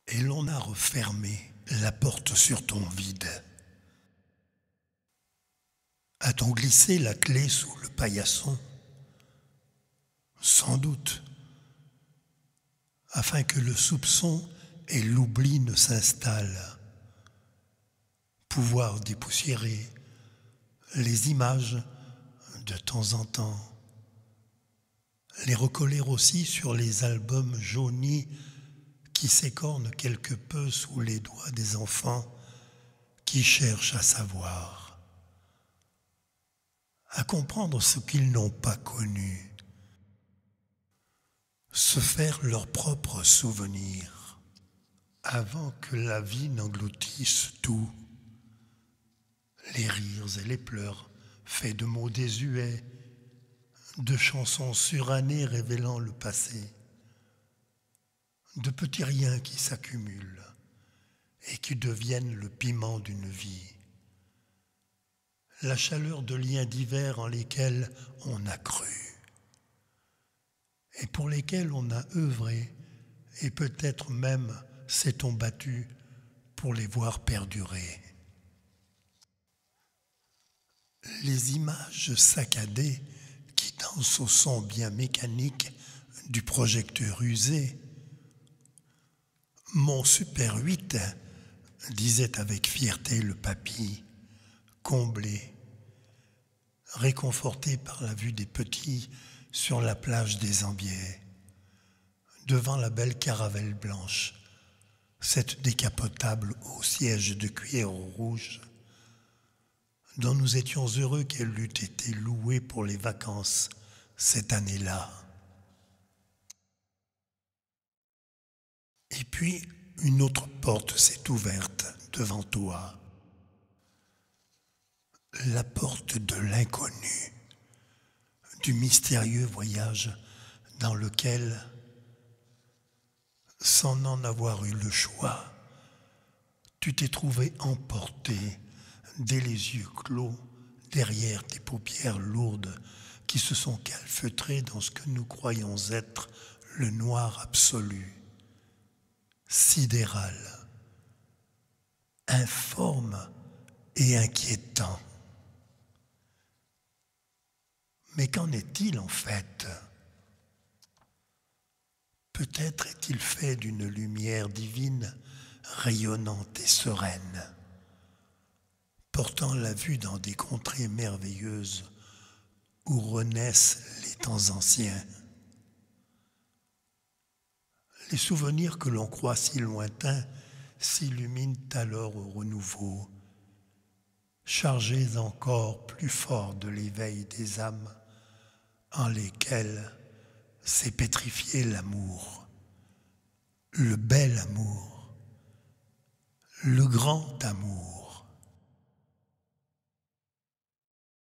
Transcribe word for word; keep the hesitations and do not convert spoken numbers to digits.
et l'on a refermé la porte sur ton vide. A-t-on glissé la clé sous le paillasson? Sans doute, afin que le soupçon et l'oubli ne s'installent. Pouvoir dépoussiérer les images de temps en temps, les recoller aussi sur les albums jaunis qui s'écornent quelque peu sous les doigts des enfants qui cherchent à savoir, à comprendre ce qu'ils n'ont pas connu, se faire leurs propres souvenirs avant que la vie n'engloutisse tout, les rires et les pleurs faits de mots désuets, de chansons surannées révélant le passé, de petits riens qui s'accumulent et qui deviennent le piment d'une vie, la chaleur de liens divers en lesquels on a cru et pour lesquels on a œuvré et peut-être même s'est-on battu pour les voir perdurer. Les images saccadées qui dansent au son bien mécanique du projecteur usé. Mon Super huit, disait avec fierté le papy, comblé, réconforté par la vue des petits sur la plage des Ambiers, devant la belle caravelle blanche, cette décapotable au siège de cuir rouge, dont nous étions heureux qu'elle eût été louée pour les vacances cette année-là. Et puis, une autre porte s'est ouverte devant toi. La porte de l'inconnu, du mystérieux voyage dans lequel, sans en avoir eu le choix, tu t'es trouvé emporté dès les yeux clos derrière tes paupières lourdes qui se sont calfeutrées dans ce que nous croyons être le noir absolu, sidéral, informe et inquiétant. Mais qu'en est-il en fait? Peut-être est-il fait d'une lumière divine rayonnante et sereine, portant la vue dans des contrées merveilleuses où renaissent les temps anciens. Les souvenirs que l'on croit si lointains s'illuminent alors au renouveau, chargés encore plus fort de l'éveil des âmes en lesquelles s'est pétrifié l'amour, le bel amour, le grand amour.